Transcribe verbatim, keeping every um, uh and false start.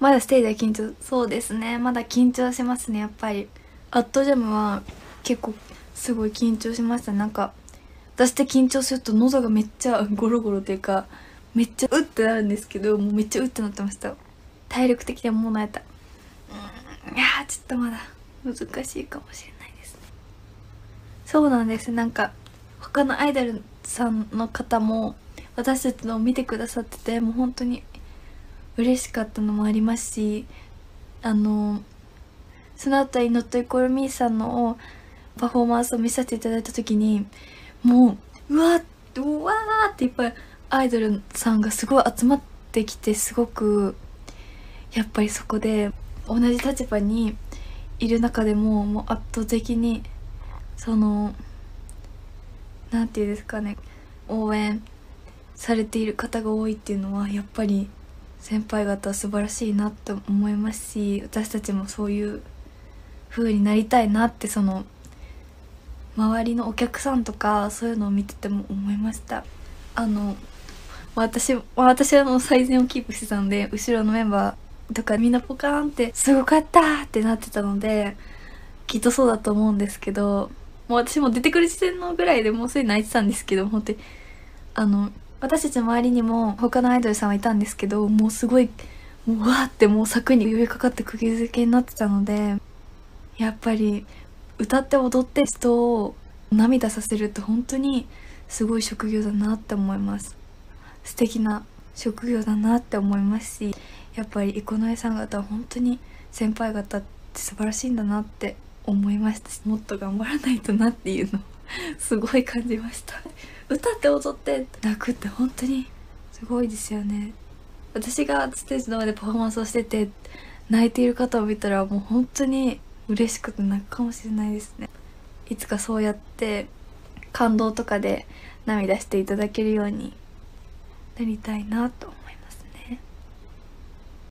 まだステージは緊張、そうですね。まだ緊張しますね、やっぱり。アットジャムは結構すごい緊張しました。なんか、私って緊張すると喉がめっちゃゴロゴロっていうか、めっちゃうってなるんですけど、もうめっちゃうってなってました。体力的にはもう慣れた。うん、いやー、ちょっとまだ難しいかもしれないですね。そうなんです。なんか、他のアイドルさんの方も、私たちのを見てくださってて、もう本当に嬉しかったのもありますし、あの、その後に Not Equal Me さんのパフォーマンスを見させていただいた時に、もう、うわー、うわーっていっぱいアイドルさんがすごい集まってきて、すごく、やっぱりそこで同じ立場にいる中でも、もう圧倒的に、その、なんていうんですかね、応援されている方が多いっていうのは、やっぱり先輩方素晴らしいなと思いますし、私たちもそういう風になりたいなって、その周りのお客さんとかそういうのを見てても思いました。あの私私はもう最善をキープしてたので、後ろのメンバーとかみんなポカーンってすごかったーってなってたので、きっとそうだと思うんですけど、もう私も出てくる時点のぐらいでもうすでに泣いてたんですけど、本当にあの私たちの周りにも他のアイドルさんはいたんですけど、もうすごいもうわーってもう柵に寄りかかって釘付けになってたので、やっぱり歌って踊って人を涙させるって本当にすごい職業だなって思います。素敵な職業だなって思いますし、やっぱりイコナイさん方は本当に先輩方って素晴らしいんだなって思いましたし、もっと頑張らないとなっていうのをすごい感じました。歌って踊って泣くって本当にすごいですよね。私がステージの上でパフォーマンスをしてて泣いている方を見たら、もう本当に嬉しくて泣くかもしれないですね。いつかそうやって感動とかで涙していただけるようになりたいなと思います。